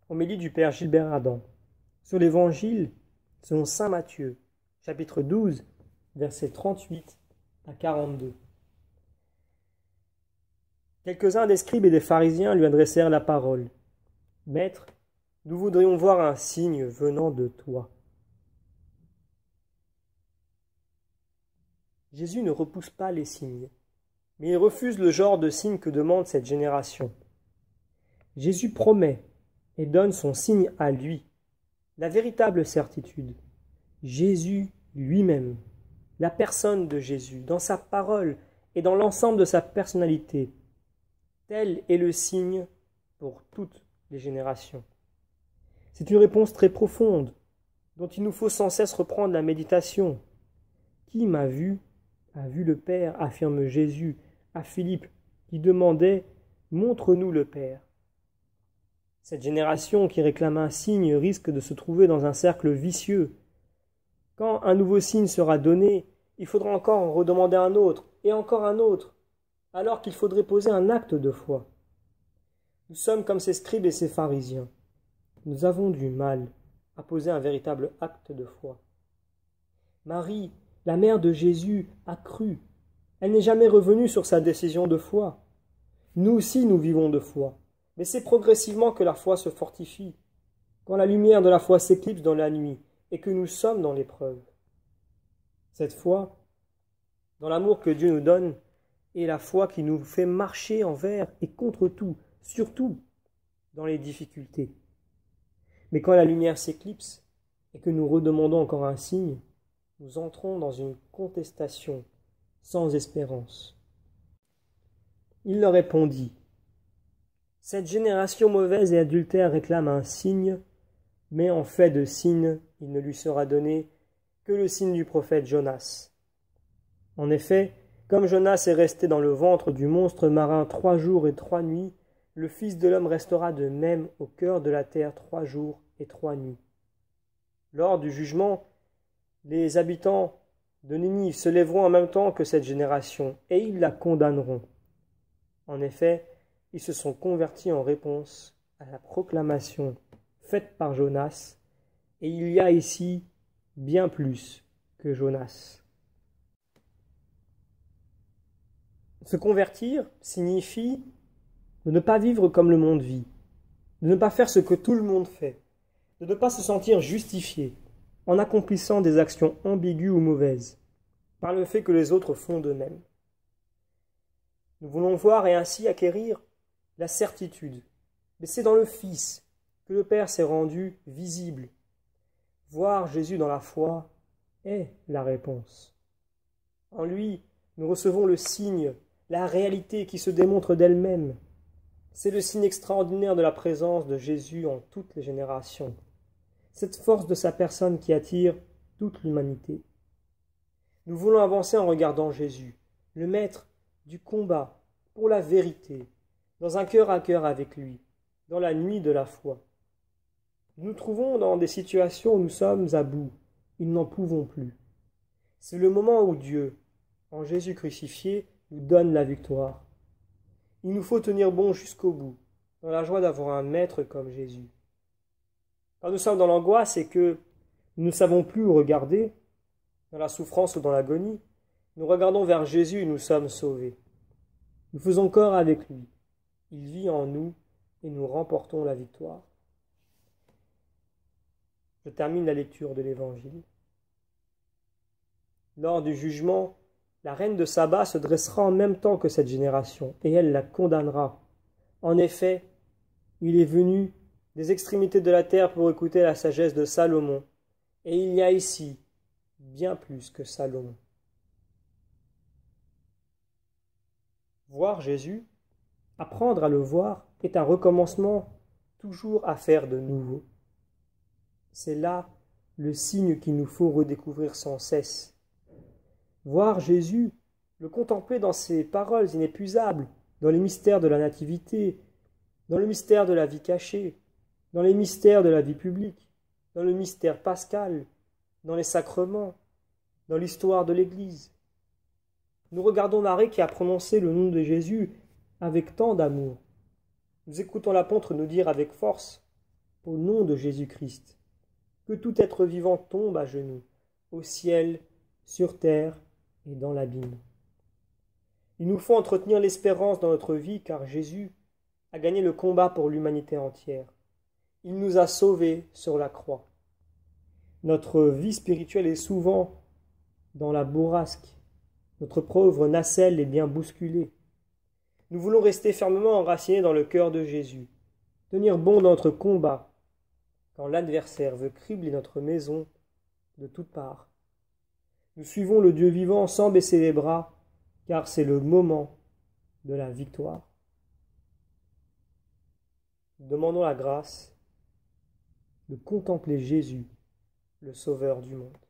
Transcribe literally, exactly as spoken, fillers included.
Homélie du Père Gilbert Adam sur l'Évangile selon saint Matthieu, chapitre douze, versets trente-huit à quarante-deux. Quelques-uns des scribes et des pharisiens lui adressèrent la parole. « Maître, nous voudrions voir un signe venant de toi. » Jésus ne repousse pas les signes, mais il refuse le genre de signe que demande cette génération. Jésus promet et donne son signe à lui, la véritable certitude. Jésus lui-même, la personne de Jésus, dans sa parole et dans l'ensemble de sa personnalité. Tel est le signe pour toutes les générations. C'est une réponse très profonde, dont il nous faut sans cesse reprendre la méditation. Qui m'a vu, a vu le Père, affirme Jésus à Philippe, qui demandait « Montre-nous le Père ». Cette génération qui réclame un signe risque de se trouver dans un cercle vicieux. Quand un nouveau signe sera donné, il faudra encore en redemander un autre, et encore un autre, alors qu'il faudrait poser un acte de foi. Nous sommes comme ces scribes et ces pharisiens. Nous avons du mal à poser un véritable acte de foi. Marie, la mère de Jésus, a cru. Elle n'est jamais revenue sur sa décision de foi. Nous aussi, nous vivons de foi. Mais c'est progressivement que la foi se fortifie, quand la lumière de la foi s'éclipse dans la nuit et que nous sommes dans l'épreuve. Cette foi, dans l'amour que Dieu nous donne, est la foi qui nous fait marcher envers et contre tout, surtout dans les difficultés. Mais quand la lumière s'éclipse et que nous redemandons encore un signe, nous entrons dans une contestation sans espérance. Il leur répondit: cette génération mauvaise et adultère réclame un signe, mais en fait de signe, il ne lui sera donné que le signe du prophète Jonas. En effet, comme Jonas est resté dans le ventre du monstre marin trois jours et trois nuits, le Fils de l'homme restera de même au cœur de la terre trois jours et trois nuits. Lors du jugement, les habitants de Ninive se lèveront en même temps que cette génération, et ils la condamneront. En effet, ils se sont convertis en réponse à la proclamation faite par Jonas, et il y a ici bien plus que Jonas. Se convertir signifie de ne pas vivre comme le monde vit, de ne pas faire ce que tout le monde fait, de ne pas se sentir justifié en accomplissant des actions ambiguës ou mauvaises, par le fait que les autres font de même. Nous voulons voir et ainsi acquérir la certitude, mais c'est dans le Fils que le Père s'est rendu visible. Voir Jésus dans la foi est la réponse. En lui, nous recevons le signe, la réalité qui se démontre d'elle-même. C'est le signe extraordinaire de la présence de Jésus en toutes les générations. Cette force de sa personne qui attire toute l'humanité. Nous voulons avancer en regardant Jésus, le maître du combat pour la vérité, dans un cœur à cœur avec lui, dans la nuit de la foi. Nous nous trouvons dans des situations où nous sommes à bout, nous n'en pouvons plus. C'est le moment où Dieu, en Jésus crucifié, nous donne la victoire. Il nous faut tenir bon jusqu'au bout, dans la joie d'avoir un maître comme Jésus. Quand nous sommes dans l'angoisse et que nous ne savons plus où regarder, dans la souffrance ou dans l'agonie, nous regardons vers Jésus et nous sommes sauvés. Nous faisons corps avec lui. Il vit en nous et nous remportons la victoire. Je termine la lecture de l'Évangile. Lors du jugement, la reine de Saba se dressera en même temps que cette génération, et elle la condamnera. En effet, il est venu des extrémités de la terre pour écouter la sagesse de Salomon, et il y a ici bien plus que Salomon. Voir Jésus, apprendre à le voir, est un recommencement toujours à faire de nouveau. C'est là le signe qu'il nous faut redécouvrir sans cesse. Voir Jésus, le contempler dans ses paroles inépuisables, dans les mystères de la nativité, dans le mystère de la vie cachée, dans les mystères de la vie publique, dans le mystère pascal, dans les sacrements, dans l'histoire de l'Église. Nous regardons Marie qui a prononcé le nom de Jésus avec tant d'amour. Nous écoutons l'apôtre nous dire avec force au nom de Jésus-Christ, que tout être vivant tombe à genoux, au ciel, sur terre et dans l'abîme. Il nous faut entretenir l'espérance dans notre vie, car Jésus a gagné le combat pour l'humanité entière. Il nous a sauvés sur la croix. Notre vie spirituelle est souvent dans la bourrasque. Notre pauvre nacelle est bien bousculée. Nous voulons rester fermement enracinés dans le cœur de Jésus, tenir bon dans notre combat, quand l'adversaire veut cribler notre maison de toutes parts. Nous suivons le Dieu vivant sans baisser les bras, car c'est le moment de la victoire. Demandons la grâce de contempler Jésus, le Sauveur du monde.